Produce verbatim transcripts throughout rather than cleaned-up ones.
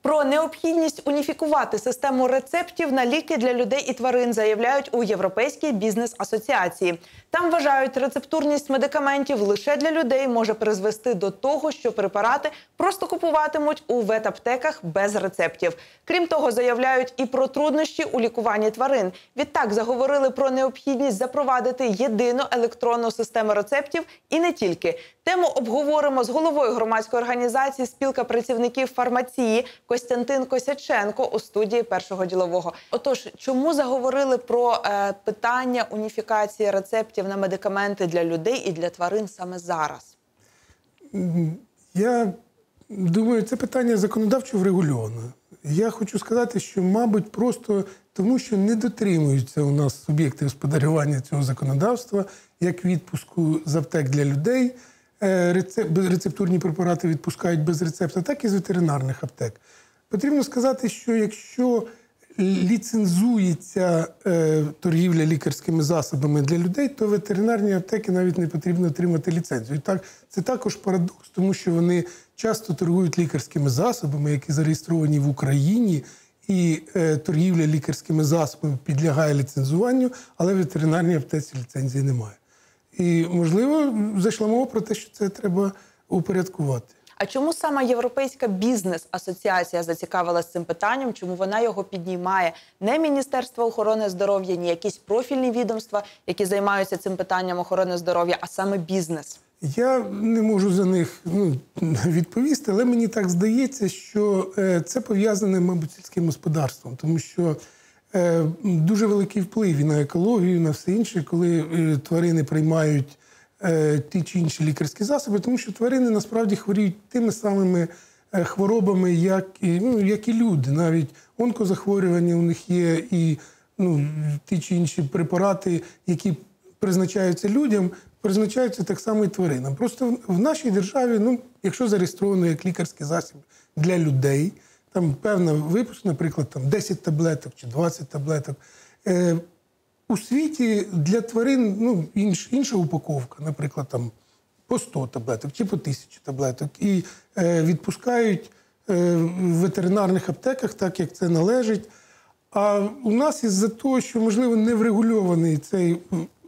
Про необхідність уніфікувати систему рецептів на ліки для людей і тварин заявляють у Європейській бізнес-асоціації. Там вважають, рецептурність медикаментів лише для людей може призвести до того, що препарати просто купуватимуть у ветаптеках без рецептів. Крім того, заявляють і про труднощі у лікуванні тварин. Відтак заговорили про необхідність запровадити єдину електронну систему рецептів і не тільки. Тему обговоримо з головою громадської організації «Спілка працівників фармації» Костянтин Косяченко у студії Першого ділового. Отож, чому заговорили про е, питання уніфікації рецептів на медикаменти для людей і для тварин саме зараз? Я думаю, це питання законодавчо врегульоване. Я хочу сказати, що, мабуть, просто тому, що не дотримуються у нас суб'єкти господарювання цього законодавства, як відпуску з аптек для людей, рецептурні препарати відпускають без рецепта, так і з ветеринарних аптек. Потрібно сказати, що якщо ліцензується е, торгівля лікарськими засобами для людей, то ветеринарні аптеки навіть не потрібно отримати ліцензію. І так, це також парадокс, тому що вони часто торгують лікарськими засобами, які зареєстровані в Україні, і е, торгівля лікарськими засобами підлягає ліцензуванню, але в ветеринарній аптеці ліцензії немає. І, можливо, зайшла мова про те, що це треба упорядкувати. А чому саме Європейська бізнес-асоціація зацікавилась цим питанням? Чому вона його піднімає? Не Міністерство охорони здоров'я, ні якісь профільні відомства, які займаються цим питанням охорони здоров'я, а саме бізнес? Я не можу за них ну, відповісти, але мені так здається, що е, це пов'язане, мабуть, з сільським господарством, тому що е, дуже великий вплив і на екологію, і на все інше, коли е, тварини приймають е, ті чи інші лікарські засоби, тому що тварини насправді хворіють тими самими е, хворобами, як і, ну, як і люди. Навіть онкозахворювання у них є, і ну, ті чи інші препарати, які призначаються людям, призначаються так само і тваринам. Просто в нашій державі, ну, якщо зареєстровано як лікарський засіб для людей, там певна випуск, наприклад, там десять таблеток чи двадцять таблеток. Е, у світі для тварин ну, інш, інша упаковка, наприклад, там по сто таблеток чи по тисячі таблеток. І е, відпускають е, в ветеринарних аптеках так, як це належить. А у нас із-за того, що, можливо, не врегульований цей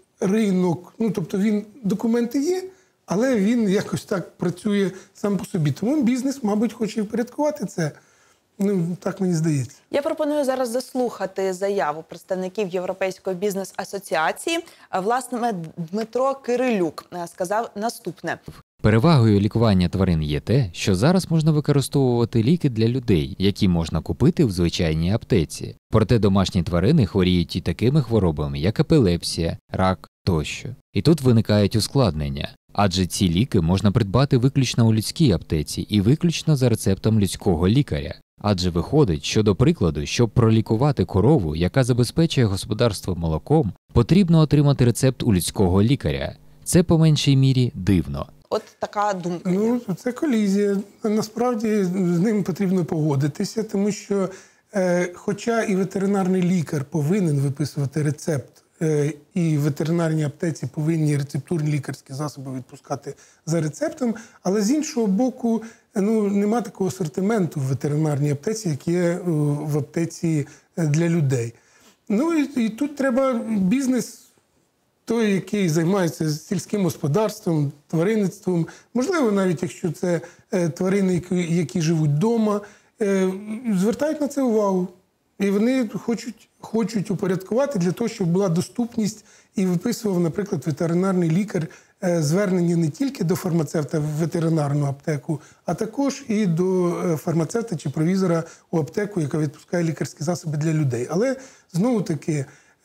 ринок, ну, тобто він, документи є, але він якось так працює сам по собі. Тому бізнес, мабуть, хоче впорядкувати це. Ну, так мені здається. Я пропоную зараз заслухати заяву представників Європейської бізнес-асоціації. Власне, Дмитро Кирилюк сказав наступне. Перевагою лікування тварин є те, що зараз можна використовувати ліки для людей, які можна купити в звичайній аптеці. Проте домашні тварини хворіють і такими хворобами, як епілепсія, рак тощо. І тут виникають ускладнення. Адже ці ліки можна придбати виключно у людській аптеці і виключно за рецептом людського лікаря. Адже виходить, що, до прикладу, щоб пролікувати корову, яка забезпечує господарство молоком, потрібно отримати рецепт у людського лікаря. Це, по меншій мірі, дивно. От така думка. Ну, це колізія. Насправді, з ним потрібно погодитися, тому що, е, хоча і ветеринарний лікар повинен виписувати рецепт, е, і в ветеринарній аптеці повинні рецептурні лікарські засоби відпускати за рецептом, але з іншого боку, ну, нема такого асортименту в ветеринарній аптеці, як є в аптеці для людей. Ну, і, і тут треба бізнес, той, який займається сільським господарством, тваринництвом, можливо, навіть якщо це е, тварини, які, які живуть вдома, е, звертають на це увагу. І вони хочуть, хочуть упорядкувати для того, щоб була доступність і виписував, наприклад, ветеринарний лікар е, звернення не тільки до фармацевта в ветеринарну аптеку, а також і до фармацевта чи провізора у аптеку, яка відпускає лікарські засоби для людей. Але, знову-таки,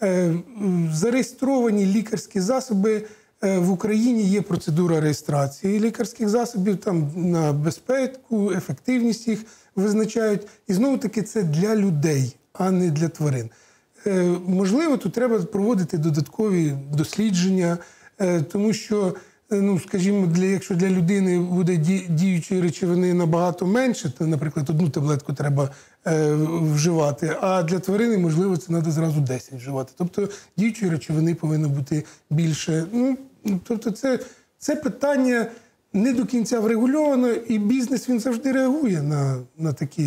зареєстровані лікарські засоби в Україні, є процедура реєстрації лікарських засобів, там на безпеку, ефективність їх визначають. І знову-таки це для людей, а не для тварин. Можливо, тут треба проводити додаткові дослідження, тому що, ну, скажімо, для, якщо для людини буде діючої речовини набагато менше, то, наприклад, одну таблетку треба е, вживати, а для тварини, можливо, це треба зразу десять вживати. Тобто діючої речовини повинно бути більше. Ну, тобто це, це питання не до кінця врегульовано, і бізнес, він завжди реагує на, на такі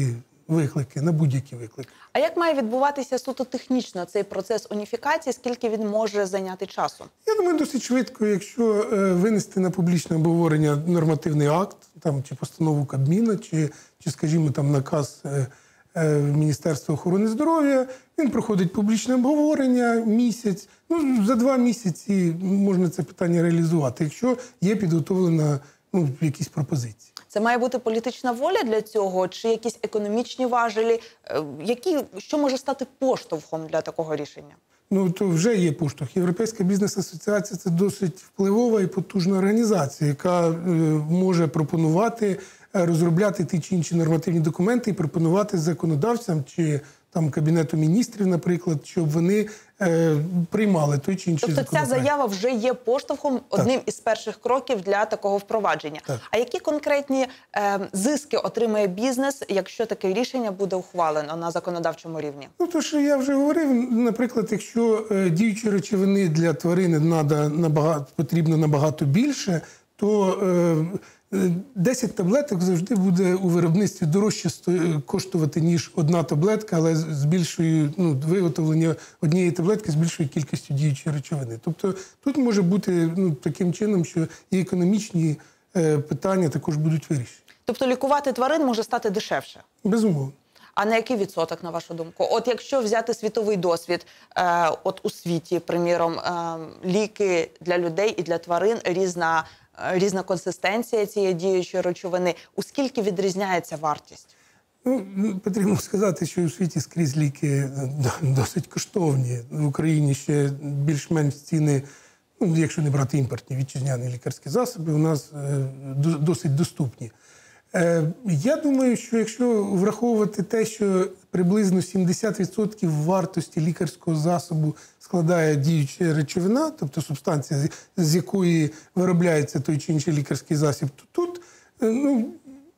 виклики, на будь-які виклики. А як має відбуватися суто технічно цей процес уніфікації? Скільки він може зайняти часу? Я думаю, досить швидко, якщо е, винести на публічне обговорення нормативний акт, там, чи постанову Кабміна, чи, чи скажімо, там, наказ е, е, Міністерства охорони здоров'я, він проходить публічне обговорення місяць. Ну, за два місяці можна це питання реалізувати, якщо є підготовлена ну, якісь пропозиції. Це має бути політична воля для цього, чи якісь економічні важелі? Е, Які, що може стати поштовхом для такого рішення? Ну, то вже є поштовх. Європейська бізнес-асоціація – це досить впливова і потужна організація, яка е, може пропонувати, е, розробляти ті чи інші нормативні документи і пропонувати законодавцям чи там Кабінету міністрів, наприклад, щоб вони е, приймали той чи інший Тобто ця законопроект. заява вже є поштовхом, одним із перших кроків для такого впровадження. Так. А які конкретні е, зиски отримає бізнес, якщо таке рішення буде ухвалено на законодавчому рівні? Ну, то, що я вже говорив, наприклад, якщо е, діючі речовини для тварини надо набагато, потрібно набагато більше, то е, десять таблеток завжди буде у виробництві дорожче коштувати, ніж одна таблетка, але з більшою, ну, виготовлення однієї таблетки з більшою кількістю діючої речовини. Тобто тут може бути ну, таким чином, що і економічні е, питання також будуть вирішені. Тобто лікувати тварин може стати дешевше? Безумовно. А на який відсоток, на вашу думку? От якщо взяти світовий досвід, е, от у світі, приміром, е, ліки для людей і для тварин, різна, е, різна консистенція цієї діючої речовини, у скільки відрізняється вартість? Ну, потрібно сказати, що у світі скрізь ліки досить коштовні. В Україні ще більш-менш ціни, ну, якщо не брати імпортні вітчизняні лікарські засоби, у нас е, досить доступні. Я думаю, що якщо враховувати те, що приблизно сімдесят відсотків вартості лікарського засобу складає діюча речовина, тобто субстанція, з якої виробляється той чи інший лікарський засіб, то тут ну,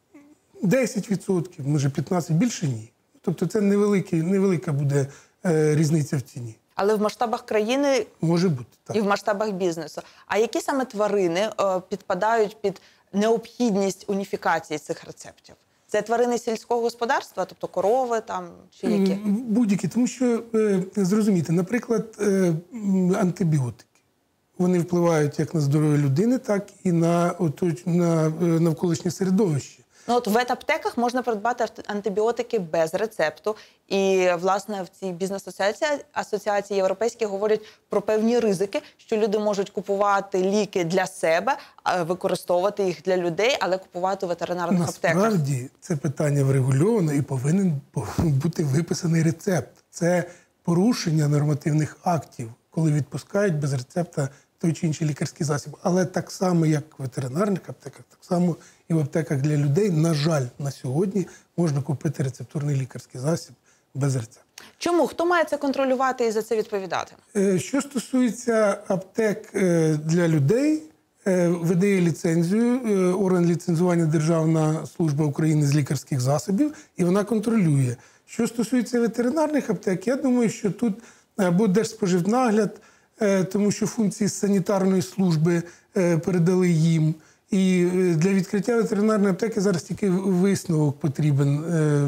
десять відсотків, може п'ятнадцять відсотків, більше ні. Тобто це невеликий, невелика буде е, різниця в ціні. Але в масштабах країни може бути, так. І в масштабах бізнесу. А які саме тварини е, підпадають під необхідність уніфікації цих рецептів? Це тварини сільського господарства, тобто корови там чи які? Будь-які, тому що, е, зрозумійте, наприклад, е, антибіотики. Вони впливають як на здоров'я людини, так і на, оточ, на е, навколишнє середовище. Ну, от в ветаптеках можна придбати антибіотики без рецепту. І, власне, в цій бізнес-асоціації асоціації європейські говорять про певні ризики, що люди можуть купувати ліки для себе, використовувати їх для людей, але купувати у ветеринарних аптеках. Насправді, це питання врегульовано і повинен бути виписаний рецепт. Це порушення нормативних актів, коли відпускають без рецепта той чи інший лікарський засіб. Але так само, як в ветеринарних аптеках, так само і в аптеках для людей, на жаль, на сьогодні можна купити рецептурний лікарський засіб без рецепту. Чому? Хто має це контролювати і за це відповідати? Що стосується аптек для людей, видає ліцензію орган ліцензування Державна служба України з лікарських засобів, і вона контролює. Що стосується ветеринарних аптек, я думаю, що тут або Держспоживнагляд, тому що функції санітарної служби передали їм. І для відкриття ветеринарної аптеки зараз тільки висновок потрібен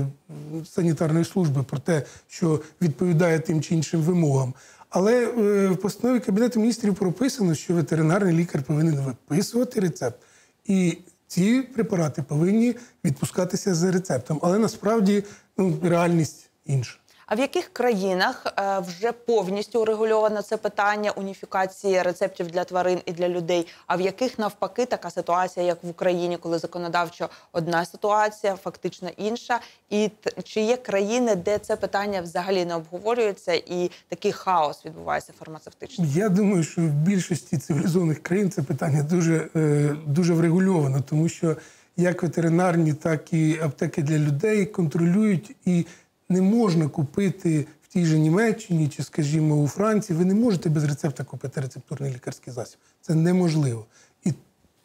санітарної служби про те, що відповідає тим чи іншим вимогам. Але в постанові Кабінету міністрів прописано, що ветеринарний лікар повинен виписувати рецепт. І ці препарати повинні відпускатися за рецептом. Але насправді ну, реальність інша. А в яких країнах е, вже повністю урегульовано це питання уніфікації рецептів для тварин і для людей, а в яких навпаки така ситуація, як в Україні, коли законодавчо одна ситуація, фактично інша? І т, чи є країни, де це питання взагалі не обговорюється і такий хаос відбувається фармацевтичний? Я думаю, що в більшості цивілізованих країн це питання дуже, е, дуже врегульовано, тому що як ветеринарні, так і аптеки для людей контролюють і не можна купити в тій же Німеччині чи, скажімо, у Франції, ви не можете без рецепта купити рецептурний лікарський засіб. Це неможливо. І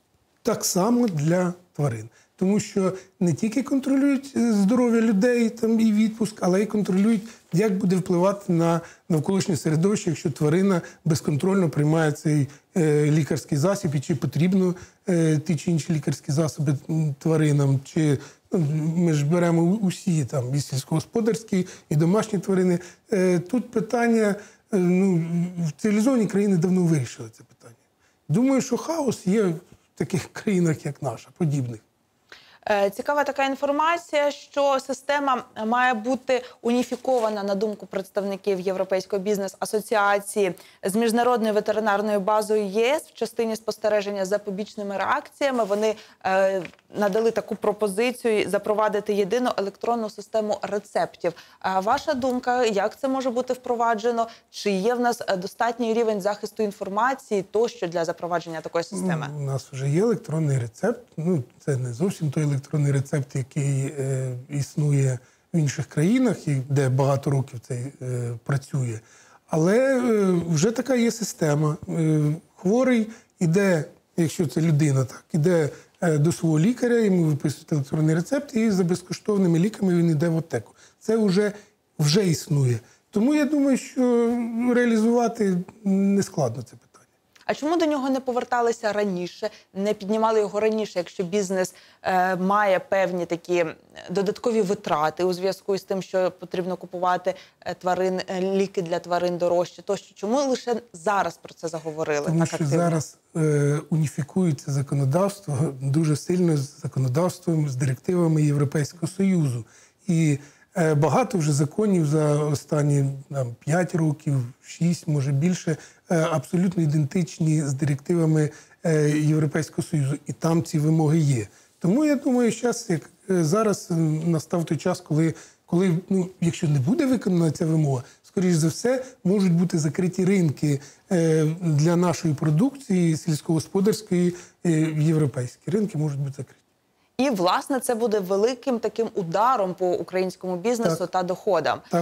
так само для тварин. Тому що не тільки контролюють здоров'я людей там, і відпуск, але й контролюють, як буде впливати на навколишнє середовище, якщо тварина безконтрольно приймає цей е, лікарський засіб, і чи потрібно е, ті чи інші лікарські засоби тваринам, чи Ми ж беремо усі, там, і сільськогосподарські, і домашні тварини. Тут питання, ну, в цивілізованій країні давно вирішили це питання. Думаю, що хаос є в таких країнах, як наша, подібних. Цікава така інформація, що система має бути уніфікована, на думку представників Європейської бізнес-асоціації, з міжнародною ветеринарною базою ЄС в частині спостереження за побічними реакціями. Вони е, надали таку пропозицію запровадити єдину електронну систему рецептів. А ваша думка, як це може бути впроваджено? Чи є в нас достатній рівень захисту інформації тощо для запровадження такої системи? У нас вже є електронний рецепт. Ну, це не зовсім той електронний рецепт, який е, існує в інших країнах, і де багато років це е, працює. Але е, вже така є система. Е, хворий іде, якщо це людина, так, іде е, до свого лікаря, йому виписують електронний рецепт, і за безкоштовними ліками він йде в аптеку. Це вже, вже існує. Тому я думаю, що реалізувати не складно це питання. А чому до нього не поверталися раніше, не піднімали його раніше, якщо бізнес е, має певні такі додаткові витрати у зв'язку з тим, що потрібно купувати е, тварин, е, ліки для тварин дорожчі, тощо? Чому лише зараз про це заговорили? Тому так що активно? зараз е, уніфікується законодавство дуже сильно з законодавством, з директивами Європейського Союзу. І е, багато вже законів за останні там, п'ять років, шість, може більше, абсолютно ідентичні з директивами Європейського Союзу. І там ці вимоги є. Тому я думаю, зараз, як зараз настав той час, коли, коли ну, якщо не буде виконана ця вимога, скоріш за все, можуть бути закриті ринки для нашої продукції, сільськогосподарської, європейські ринки можуть бути закриті. І, власне, це буде великим таким ударом по українському бізнесу так. та доходам. Так.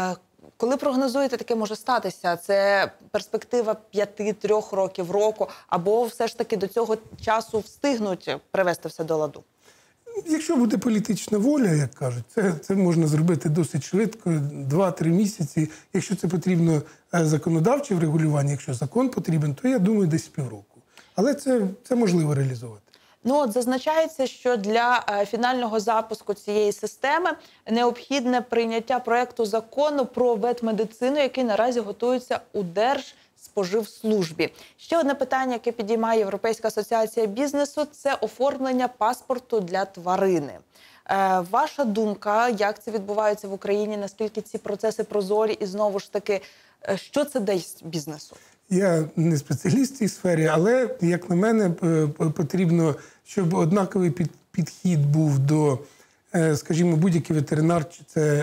Коли прогнозуєте, таке може статися? Це перспектива п'яти-трьох років, року, або все ж таки до цього часу встигнуть привести все до ладу? Якщо буде політична воля, як кажуть, це, це можна зробити досить швидко, два-три місяці. Якщо це потрібно законодавче врегулювання, якщо закон потрібен, то я думаю, десь півроку. Але це, це можливо реалізувати. Ну, от зазначається, що для е, фінального запуску цієї системи необхідне прийняття проекту закону про ветмедицину, який наразі готується у Держспоживслужбі. Ще одне питання, яке підіймає Європейська асоціація бізнесу – це оформлення паспорту для тварини. Е, ваша думка, як це відбувається в Україні, наскільки ці процеси прозорі і, знову ж таки, е, що це дасть бізнесу? Я не спеціаліст в цій сфері, але, як на мене, потрібно, щоб однаковий підхід був до, скажімо, будь-який ветеринар, чи це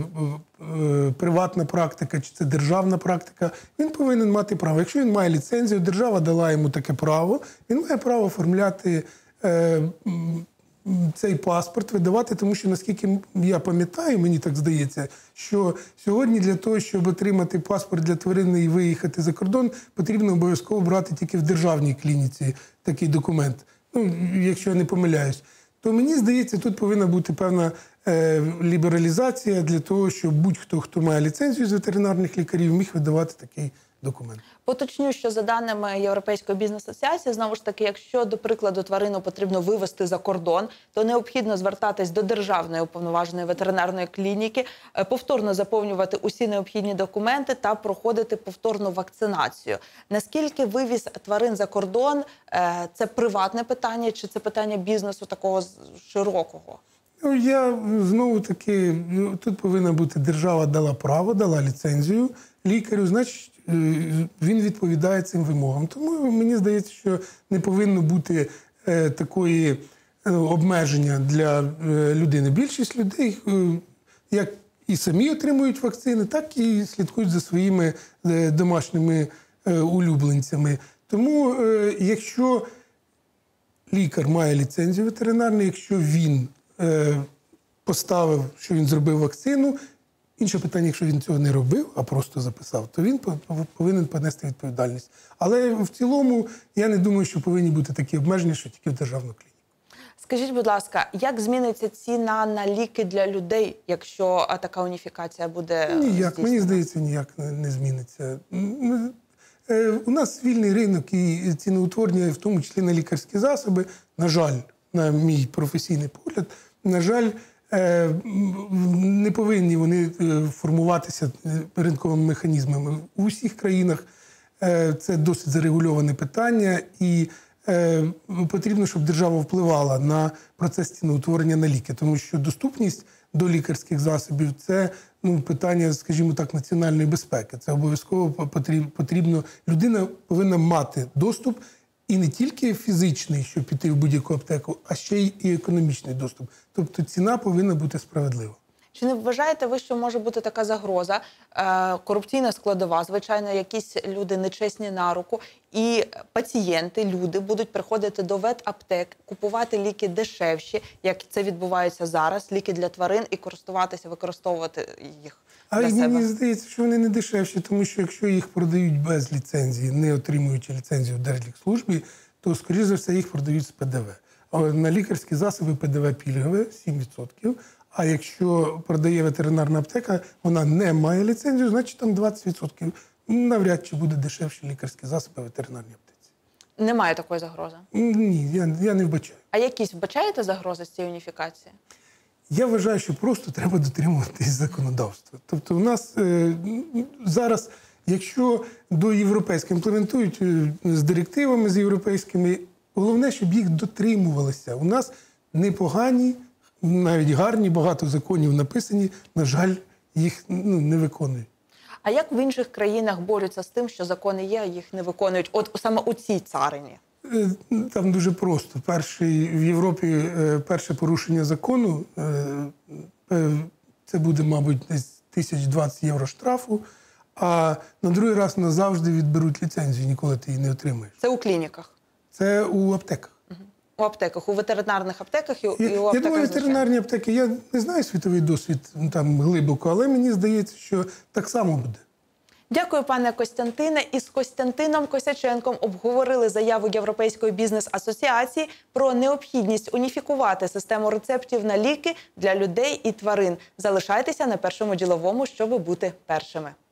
приватна практика, чи це державна практика, він повинен мати право. Якщо він має ліцензію, держава дала йому таке право, він має право оформляти цей паспорт, видавати, тому що, наскільки я пам'ятаю, мені так здається, що сьогодні для того, щоб отримати паспорт для тварини і виїхати за кордон, потрібно обов'язково брати тільки в державній клініці такий документ, ну, якщо я не помиляюсь. То мені здається, тут повинна бути певна е, лібералізація для того, щоб будь-хто, хто має ліцензію з ветеринарних лікарів, міг видавати такий документ. Поточню, що за даними Європейської бізнес-асоціації, знову ж таки, якщо, до прикладу, тварину потрібно вивезти за кордон, то необхідно звертатись до Державної уповноваженої ветеринарної клініки, повторно заповнювати усі необхідні документи та проходити повторну вакцинацію. Наскільки вивіз тварин за кордон – це приватне питання, чи це питання бізнесу такого широкого? Ну, я, знову-таки, тут повинна бути держава дала право, дала ліцензію лікарю, значить, він відповідає цим вимогам. Тому мені здається, що не повинно бути е, такої е, обмеження для е, людини. Більшість людей, е, як і самі отримують вакцини, так і слідкують за своїми е, домашніми е, улюбленцями. Тому, е, якщо лікар має ліцензію ветеринарну, якщо він е, поставив, що він зробив вакцину, інше питання, якщо він цього не робив, а просто записав, то він повинен понести відповідальність. Але в цілому я не думаю, що повинні бути такі обмеження, що тільки в державну клініку. Скажіть, будь ласка, як зміниться ціна на ліки для людей, якщо така уніфікація буде здійснена? Ніяк, мені здається, ніяк не зміниться. У нас вільний ринок і ціноутворення, в тому числі на лікарські засоби, на жаль, на мій професійний погляд, На жаль, не повинні вони формуватися ринковими механізмами. У всіх країнах це досить зарегульоване питання, і потрібно, щоб держава впливала на процес ціноутворення на ліки, тому що доступність до лікарських засобів – це ну, питання, скажімо так, національної безпеки. Це обов'язково потрібно, людина повинна мати доступ і не тільки фізичний, щоб піти в будь-яку аптеку, а ще й і економічний доступ. Тобто ціна повинна бути справедлива. Чи не вважаєте ви, що може бути така загроза, е, корупційна складова, звичайно, якісь люди нечесні на руку, і пацієнти, люди будуть приходити до ветаптек, купувати ліки дешевші, як це відбувається зараз, ліки для тварин, і користуватися, використовувати їх а для себе? Мені здається, що вони не дешевші, тому що якщо їх продають без ліцензії, не отримуючи ліцензію в Держлікслужбі, то, скоріш за все, їх продають з Пе Де Ве. А на лікарські засоби Пе Де Ве пільгове, сім відсотків. А якщо продає ветеринарна аптека, вона не має ліцензію, значить там двадцять відсотків. Навряд чи буде дешевші лікарські засоби в ветеринарній аптеці. Немає такої загрози? Ні, я, я не вбачаю. А якісь вбачаєте загрози з цієї уніфікації? Я вважаю, що просто треба дотримуватись законодавства. Тобто у нас е, зараз, якщо до європейського імплементують е, з директивами з європейськими, головне, щоб їх дотримувалися. У нас непогані, навіть гарні, багато законів написані, на жаль, їх ну, не виконують. А як в інших країнах борються з тим, що закони є, а їх не виконують? От саме у цій царині? Там дуже просто. Перший, в Європі перше порушення закону, це буде, мабуть, десь тисяч двадцять євро штрафу, а на другий раз назавжди відберуть ліцензію, ніколи ти її не отримаєш. Це у клініках? Це у аптеках. У аптеках, у ветеринарних аптеках і, я, і у аптеках, я думаю, ветеринарні аптеки, я не знаю світовий досвід там глибоко, але мені здається, що так само буде. Дякую, пане Костянтине. Із Костянтином Косяченком обговорили заяву Європейської бізнес-асоціації про необхідність уніфікувати систему рецептів на ліки для людей і тварин. Залишайтеся на Першому діловому, щоб бути першими.